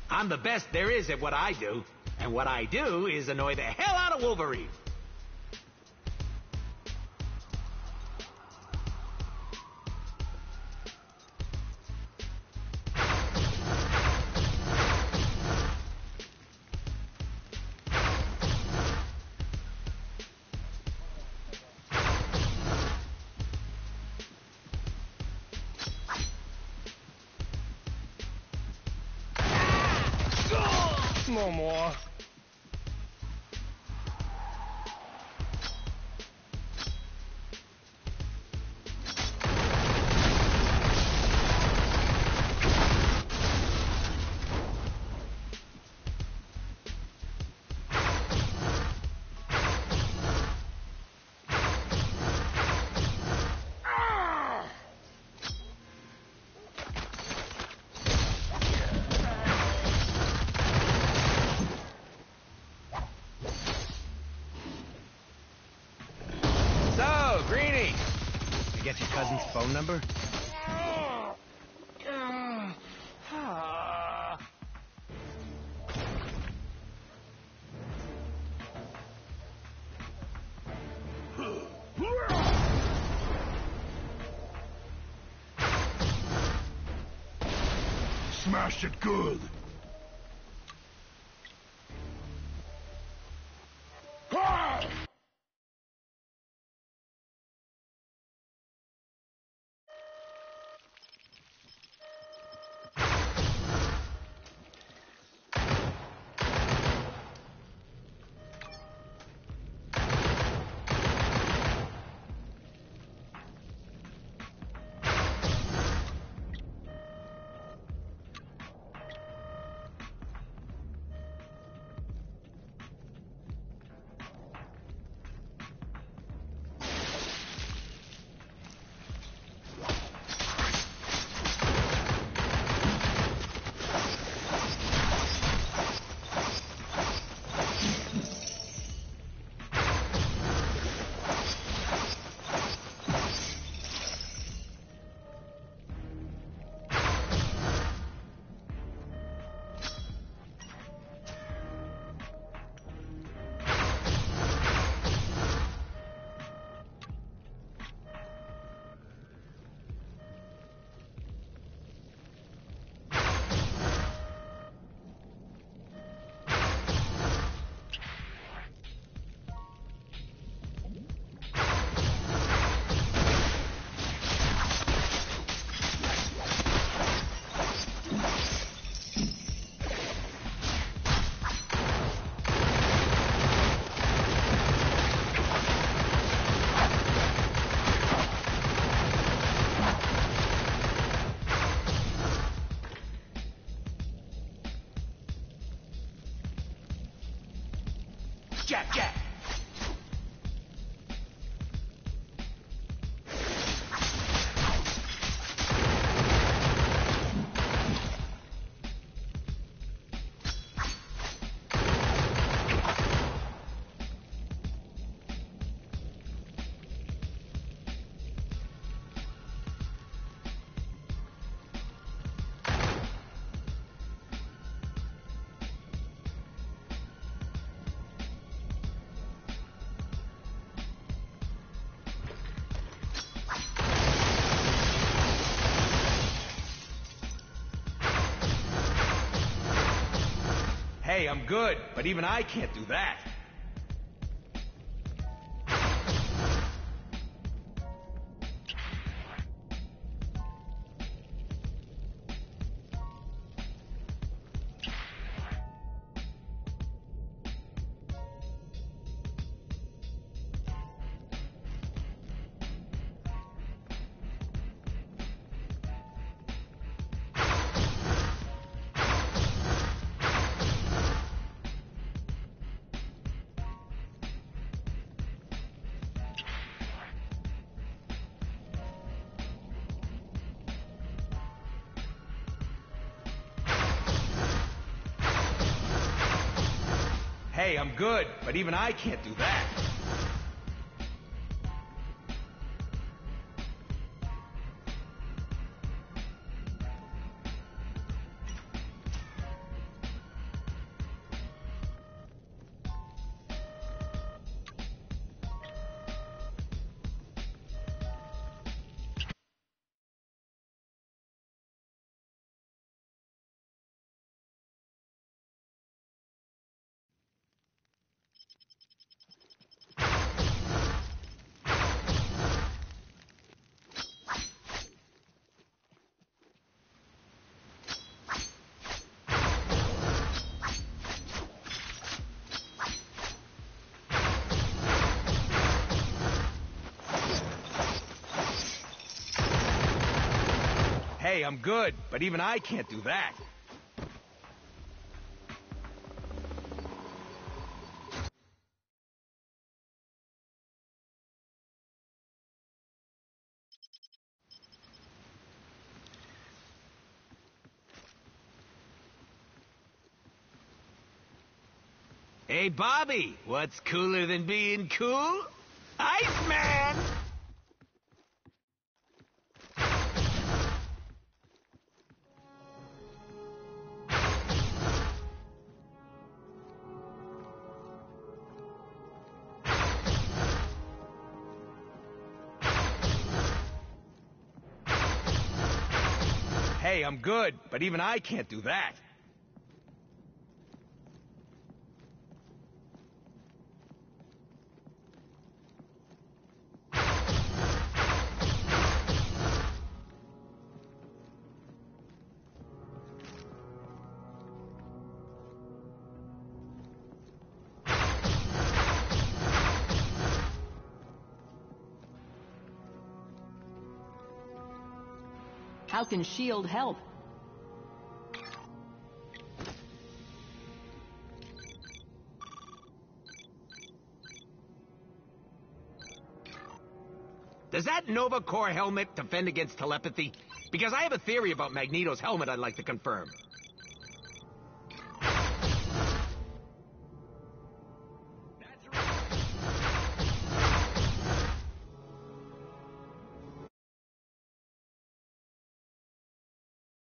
I'm the best there is at what I do. And what I do is annoy the hell out of Wolverine. No more. Get your cousin's phone number? Smashed it good. Jack! Hey, I'm good, but even I can't do that. Hey, I'm good, but even I can't do that. Hey, I'm good, but even I can't do that. Hey, Bobby, what's cooler than being cool? Iceman! Hey, I'm good, but even I can't do that. How can S.H.I.E.L.D. help? Does that Nova Corps helmet defend against telepathy? Because I have a theory about Magneto's helmet I'd like to confirm.